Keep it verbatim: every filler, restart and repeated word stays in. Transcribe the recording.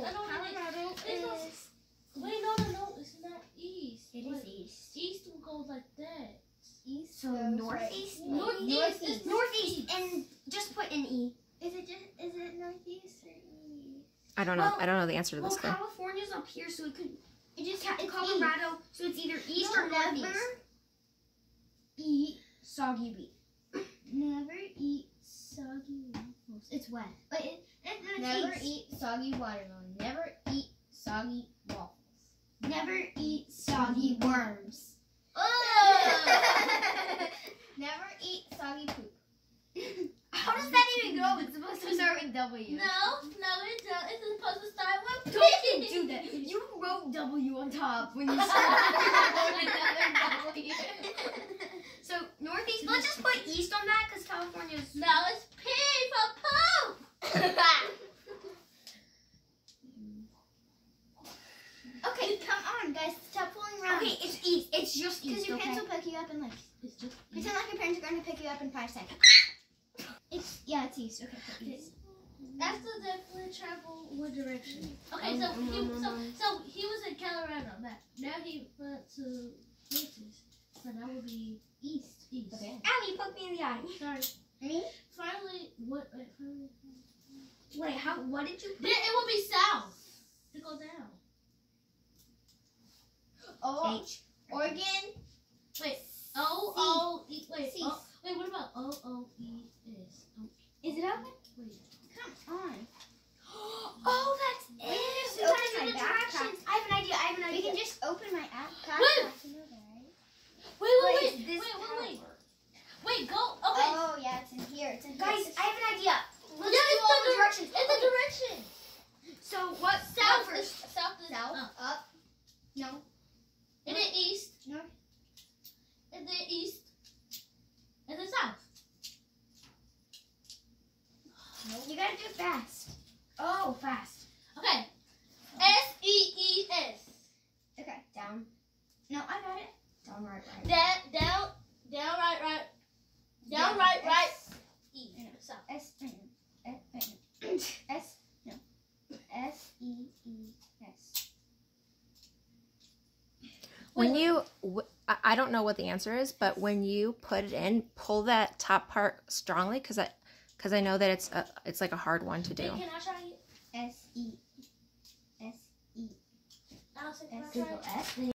I don't Colorado is... is... Wait, no, no, no. It's not east. It What? is east. East will go like that. East. So northeast. Right. Northeast. Northeast. It's Northeast. And just put an E. Is it just, is it northeast or east? I don't know. Well, I don't know the answer to this. Well, Claire. California's up here, so it could. It just Ca- it's Colorado, so it's either east No, or northeast. never. Eat soggy beef. Never eat soggy waffles. It's wet. But it, it, it's Never east. eat soggy watermelon. Never eat soggy waffles. Never eat soggy worms. Never eat soggy poop. How does that even go? It's supposed to start with W. No, no, it don't. It's supposed to start with Don't do that. You wrote W on top when you started another W. So northeast. Let's just put east on that because California's. No, it's P for poop. Okay, come on, guys. Stop fooling around. Okay, it's east. It's just Because east. your Okay. parents will pick you up in like... It's just Pretend like your parents are going to pick you up in five seconds. It's... Yeah, it's east. Okay, put east. That's the definitely travel one direction. Okay, so he so so he was in Colorado. Now, now he went to Texas. So that would be east, east. Okay. Ow, you poked me in the eye. Sorry. Me? Finally, what? Wait, finally, Wait, how? What did you? then it would be south to go down. Oh, H. Oregon. Wait, O O E. Wait, C. o, wait. What about O O E S? Oh, Is it open? wait. Come on. Oh, that's We can it. just We open gotta my do the backpack. directions. I have an idea. I have an We idea. can just open my app. Wait. To know that, right? Wait, wait, Wait, wait, is wait, this wait, how wait. it works? Wait, go. Okay. Oh, yeah, it's in here. It's in Guys, here. I have an idea. Let's yeah, do it's all the the directions. It's the Okay. direction. So what? South what is first? south is South, up. up. No. And then east. North. And then east. And then south. You gotta do it fast. Oh, fast. Okay. S E E S. Okay. Down, No, I got it. down, right, right. Down, down, down, right, right. Down, Yeah, right, right. S, E. I know. South. S, I know. S, I know. S, no. S, E, E, S. When you, w- I I don't know what the answer is, but when you put it in, pull that top part strongly, because I, because I know that it's a, it's like a hard one to do. Wait, can I try it? S, E. S, E. Allison, can I S, try Google it? S.